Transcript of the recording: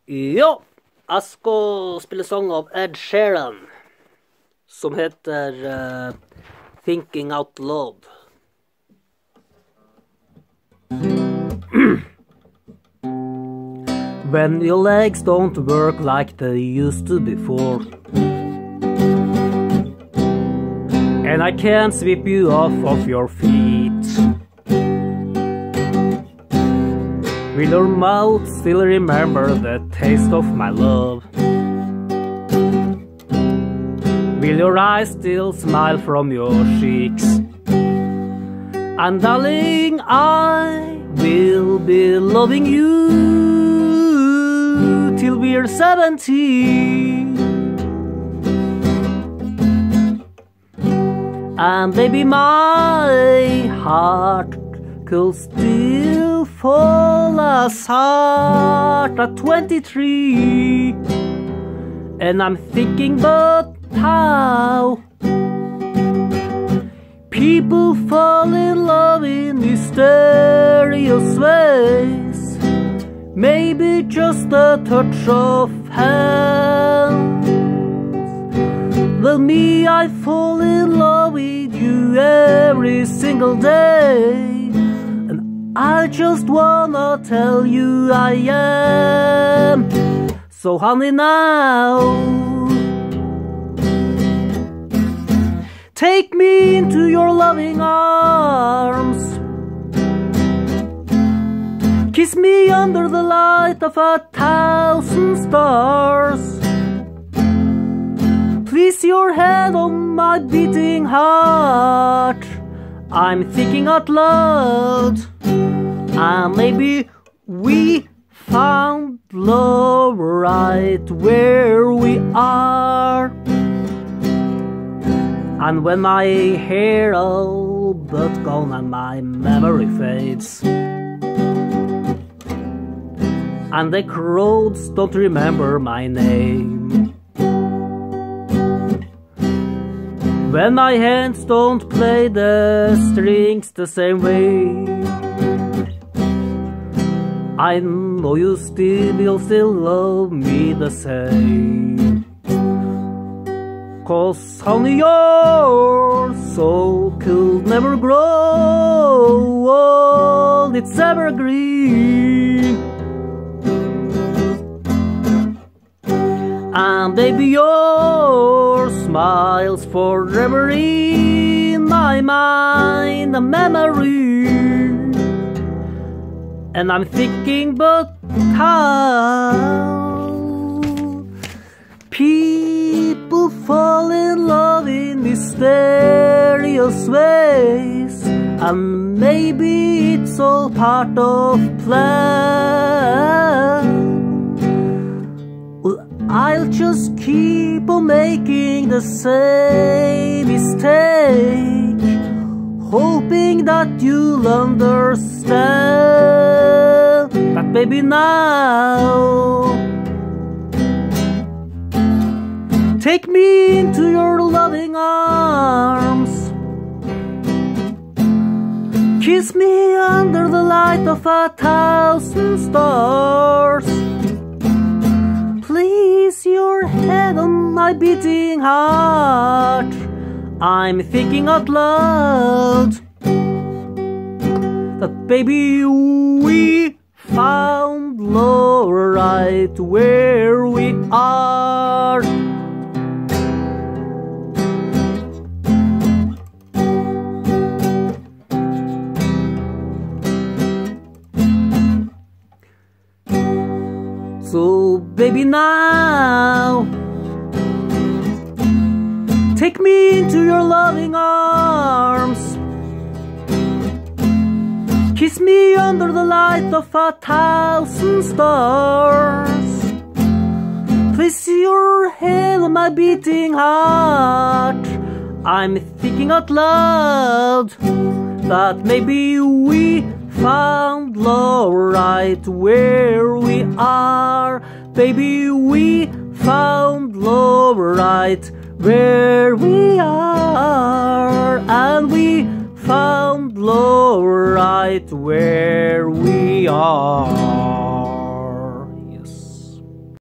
Ja, jeg skal spille sang av Ed Sheeran, som heter Thinking Out Loud. When your legs don't work like they used to before, and I can't sweep you off of your feet, will your mouth still remember the taste of my love? Will your eyes still smile from your cheeks? And darling, I will be loving you till we're 70. And baby, my heart could still fall apart at 23. And I'm thinking, but how people fall in love in mysterious ways. Maybe just a touch of hands. Well, me, I fall in love with you every single day, and I just wanna tell you I am. So honey, now take me into your loving arms. Kiss me under the light of 1,000 stars. Place your head on my beating heart. I'm thinking out loud. And maybe we found love right where we are. And when my hair all but gone and my memory fades, and the crowds don't remember my name, when my hands don't play the strings the same way, I know you will still love me the same. 'Cause honey, your soul could never grow old, it's evergreen. And baby, your smile's forever in my mind, a memory. And I'm thinking, but how people fall in love in mysterious ways, and maybe it's all part of plan. Well, I'll just keep on making the same mistake, hoping that you'll understand that, baby, now take me into your loving arms. Kiss me under the light of 1,000 stars. Place your head on my beating heart. I'm thinking out loud that, baby, we found love right where we are. So baby, now take me into your loving arms. Kiss me under the light of 1,000 stars. Place your head on my beating heart. I'm thinking out loud that maybe we found love right where we are. Baby, we found love right where we are. And we found love right where we are.